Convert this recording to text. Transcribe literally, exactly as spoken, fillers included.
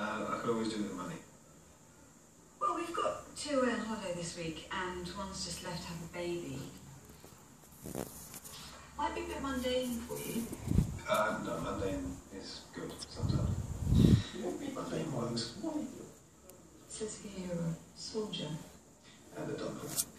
Uh, I could always do with the money. Well, we've got two away on holiday this week, and one's just left to have a baby. Might be a bit mundane for you. Uh, no, mundane is good sometimes. Mundane works. It says here you're a soldier. And a doctor.